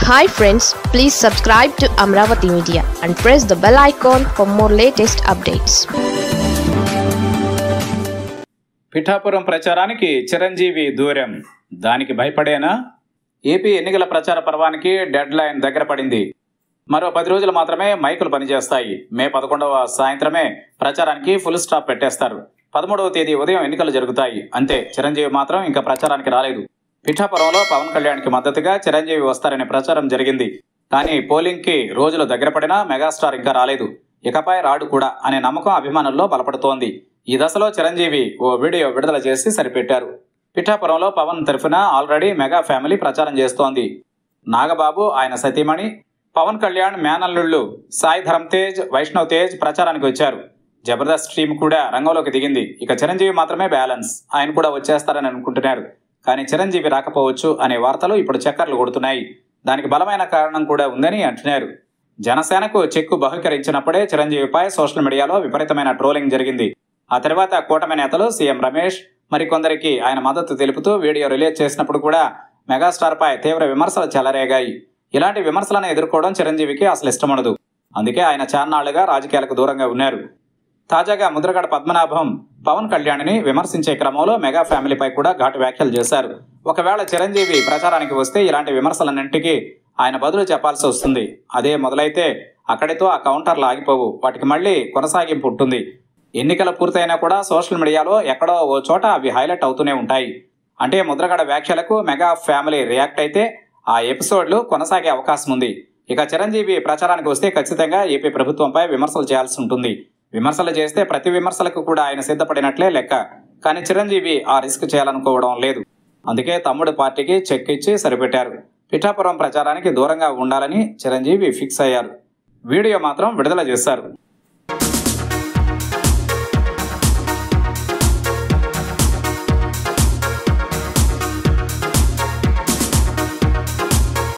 Hi friends, please subscribe to Amravati Media and press the bell icon for more latest updates. Pithapuram ప్రచారానికి చిరంజీవి దూరం, దానికి భయపడేనా? AP ఎన్నికల ప్రచార పర్వానికి dead line దగ్గర పడింది. మరో 10 రోజులు మాత్రమే మైకులు పనిచేస్తాయి. మే 11వ సాయంత్రమే ప్రచారానికి ఫుల్ స్టాప్ పెట్టేస్తారు. 13వ తేదీ ఉదయం ఎన్నికలు జరుగుతాయి. అంతే, చిరంజీవి మాత్రం ఇంకా ప్రచారానికి రాలేదు. పిఠాపురంలో పవన్ కళ్యాణ్కి మద్దతుగా చిరంజీవి వస్తారనే ప్రచారం జరిగింది. కానీ పోలింగ్కి రోజులు దగ్గర పడినా మెగాస్టార్ ఇంకా రాలేదు. ఇకపై రాడు కూడా అనే నమ్మకం అభిమానుల్లో బలపడుతోంది. ఈ దశలో చిరంజీవి ఓ వీడియో విడుదల చేసి సరిపెట్టారు. పిఠాపురంలో పవన్ తరఫున ఆల్రెడీ మెగా ఫ్యామిలీ ప్రచారం చేస్తోంది. నాగబాబు, ఆయన సతీమణి, పవన్ కళ్యాణ్ మేనల్లుళ్ళు సాయి ధరమ్ తేజ్, వైష్ణవ్ తేజ్ ప్రచారానికి వచ్చారు. జబర్దస్త్ టీం కూడా రంగంలోకి దిగింది. ఇక చిరంజీవి మాత్రమే బ్యాలెన్స్. ఆయన కూడా వచ్చేస్తారని అనుకుంటున్నారు. కానీ చిరంజీవి రాకపోవచ్చు అనే వార్తలు ఇప్పుడు చక్కర్లు కొడుతున్నాయి. దానికి బలమైన కారణం కూడా ఉందని అంటున్నారు. జనసేనకు చెక్కు బహుకరించినప్పుడే చిరంజీవిపై సోషల్ మీడియాలో విపరీతమైన ట్రోలింగ్ జరిగింది. ఆ తర్వాత కూటమి నేతలు సీఎం రమేష్ మరికొందరికి ఆయన మద్దతు తెలుపుతూ వీడియో రిలీజ్ చేసినప్పుడు కూడా మెగాస్టార్పై తీవ్ర విమర్శలు చెలరేగాయి. ఇలాంటి విమర్శలను ఎదుర్కోవడం చిరంజీవికి అసలు ఇష్టముండదు. అందుకే ఆయన చాన్నాళ్లుగా రాజకీయాలకు దూరంగా ఉన్నారు. తాజాగా ముద్రగడ పద్మనాభం పవన్ కళ్యాణ్ని విమర్శించే క్రమంలో మెగా ఫ్యామిలీపై కూడా ఘాటు వ్యాఖ్యలు చేశారు. ఒకవేళ చిరంజీవి ప్రచారానికి వస్తే ఇలాంటి విమర్శలన్నింటికీ ఆయన బదులు చెప్పాల్సి వస్తుంది. అదే మొదలైతే అక్కడితో ఆ కౌంటర్లు ఆగిపోవు. వాటికి మళ్ళీ కొనసాగింపు ఉంటుంది. ఎన్నికలు పూర్తయినా కూడా సోషల్ మీడియాలో ఎక్కడో ఓ చోట అవి హైలైట్ అవుతూనే ఉంటాయి. అంటే ముద్రగడ వ్యాఖ్యలకు మెగా ఫ్యామిలీ రియాక్ట్ అయితే ఆ ఎపిసోడ్లు కొనసాగే అవకాశం ఉంది. ఇక చిరంజీవి ప్రచారానికి వస్తే ఖచ్చితంగా ఏపీ ప్రభుత్వంపై విమర్శలు చేయాల్సి ఉంటుంది. విమర్శలు చేస్తే ప్రతి విమర్శలకు కూడా ఆయన సిద్ధపడినట్లే లెక్క. కానీ చిరంజీవి ఆ రిస్క్ చేయాలనుకోవడం లేదు. అందుకే తమ్ముడు పార్టీకి చెక్ ఇచ్చి సరిపెట్టారు. పిఠాపురం ప్రచారానికి దూరంగా ఉండాలని చిరంజీవి ఫిక్స్ అయ్యారు. వీడియో మాత్రం విడుదల చేశారు.